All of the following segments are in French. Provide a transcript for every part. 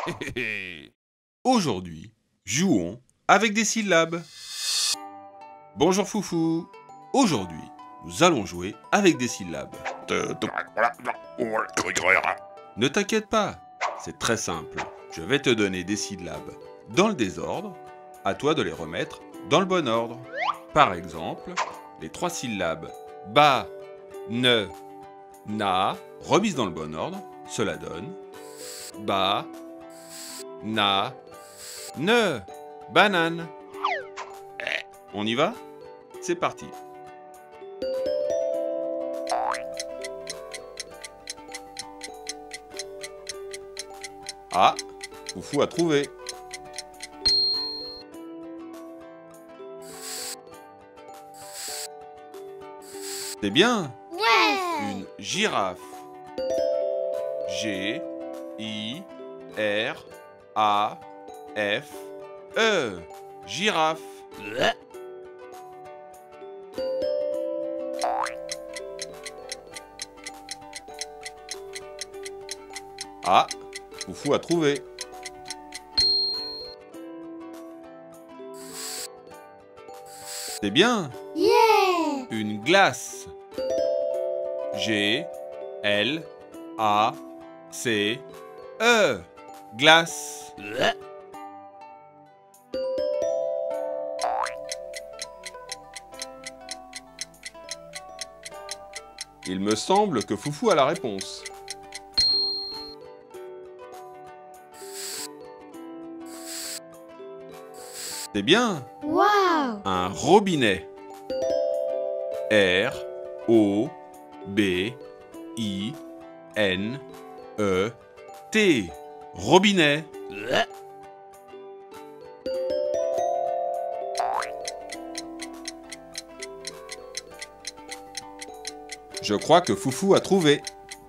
Aujourd'hui, jouons avec des syllabes. Bonjour Foufou. Aujourd'hui, nous allons jouer avec des syllabes. Ne t'inquiète pas, c'est très simple. Je vais te donner des syllabes dans le désordre. À toi de les remettre dans le bon ordre. Par exemple, les 3 syllabes ba, ne, na, remises dans le bon ordre, cela donne ba, na, ne, banane. On y va? C'est parti. Ah, Foufou a trouvé. C'est bien. Ouais. Une girafe. G, I, R, A, F, E. Girafe. Ah, Foufou a trouvé. C'est bien. Yeah. Une glace. G, L, A, C, E. Glace. Il me semble que Foufou a la réponse. C'est bien. Wow. Un robinet. R, O, B, I, N, E, T. Robinet. Je crois que Foufou a trouvé.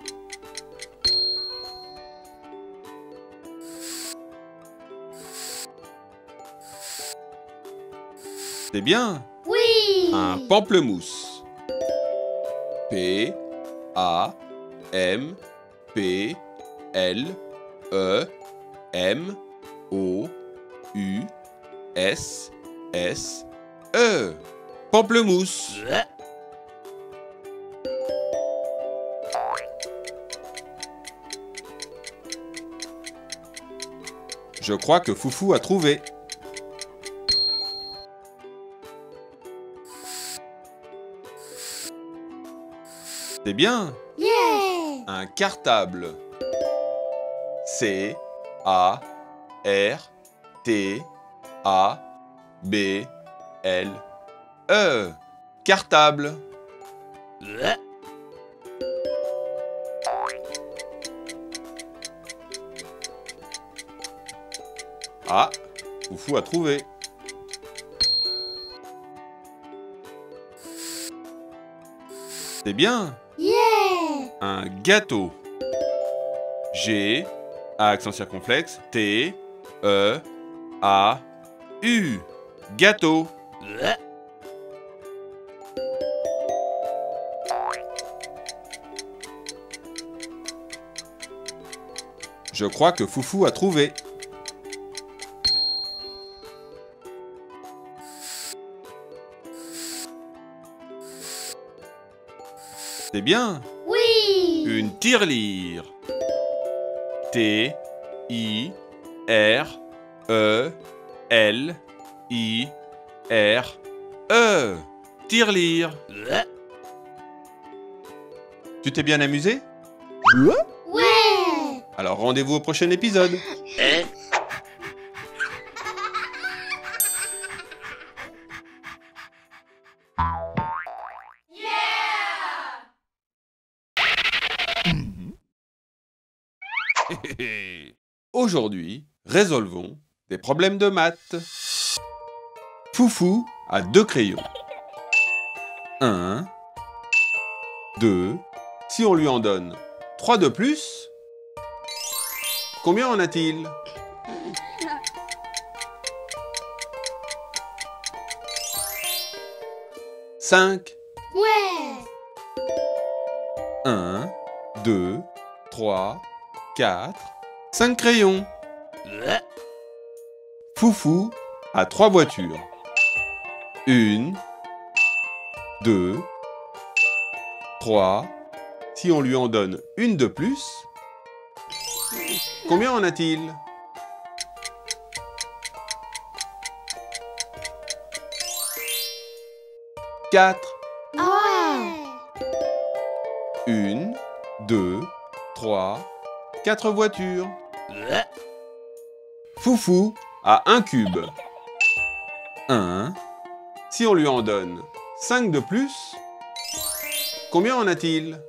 C'est bien. Oui. Un pamplemousse. P, A, M, P, L, E, M, O, U, S, S, E. Pamplemousse. Je crois que Foufou a trouvé. C'est bien. Yeah. Un cartable. C, A, R, T, A, B, L, E. Cartable. Ah, Foufou a trouvé. C'est bien. Yeah. Un gâteau. G, accent circonflexe, T, E, A, U. Gâteau. Je crois que Foufou a trouvé. C'est bien. Oui. Une tirelire. T, I, R, E, L, I, R, E. Tirelire. Tu t'es bien amusé? Ouais. Alors rendez-vous au prochain épisode. Aujourd'hui, résolvons des problèmes de maths. Foufou a 2 crayons. 1, 2. Si on lui en donne 3 de plus, combien en a-t-il? 5. Ouais. 1, 2, 3, 4, 5 crayons. Foufou a 3 voitures. 1, 2, 3. Si on lui en donne une de plus, combien en a-t-il? Quatre. Ouais. 1, 2, 3, 4 voitures. Foufou a un cube. 1. Si on lui en donne 5 de plus, combien en a-t-il?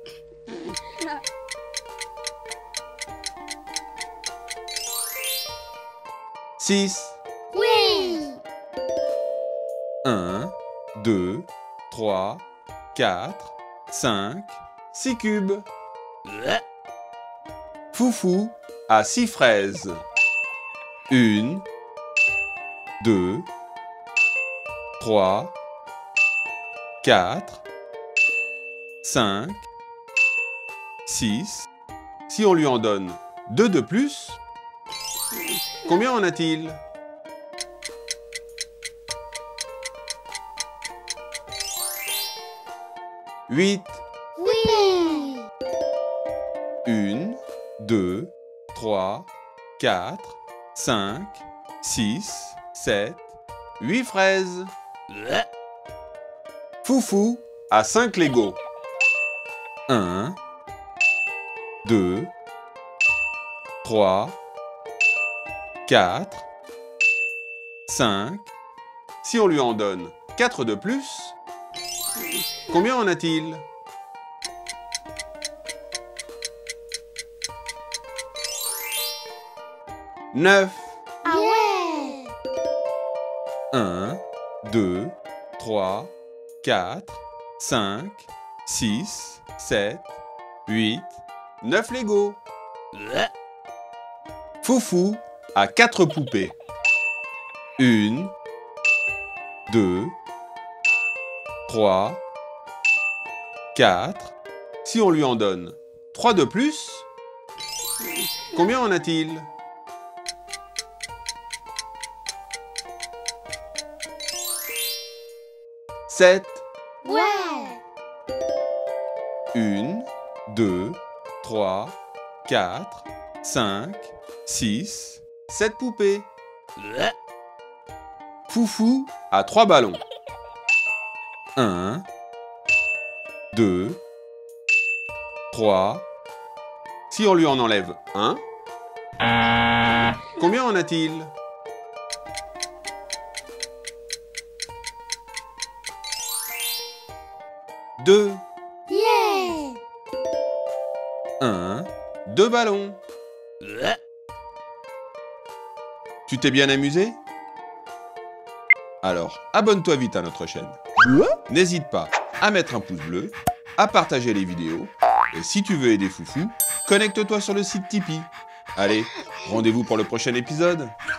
Six. Oui. 1, 2, 3, 4, 5, 6 cubes. Foufou a 6 fraises. 1, 2, 3, 4, 5, 6. Si on lui en donne 2 de plus, combien en a-t-il? Huit. Oui. 1, 2, 3, 4, 5, 6, 7, 8 fraises. Foufou a 5 Legos. 1, 2, 3, 4, 5. Si on lui en donne 4 de plus, combien en a-t-il? Neuf. Ah ouais. 1, 2, 3, 4, 5, 6, 7, 8, 9 Legos. Foufou a 4 poupées. 1, 2, 3, 4. Si on lui en donne 3 de plus, combien en a-t-il? Sept. Ouais. 1, 2, 3, 4, 5, 6, 7 poupées. Foufou a 3 ballons. 1, 2, 3. Si on lui en enlève un, combien en a-t-il? Deux. Yeah. 1, 2 ballons. Tu t'es bien amusé? Alors, abonne-toi vite à notre chaîne. N'hésite pas à mettre un pouce bleu, à partager les vidéos, et si tu veux aider Foufou, connecte-toi sur le site Tipeee. Allez, rendez-vous pour le prochain épisode.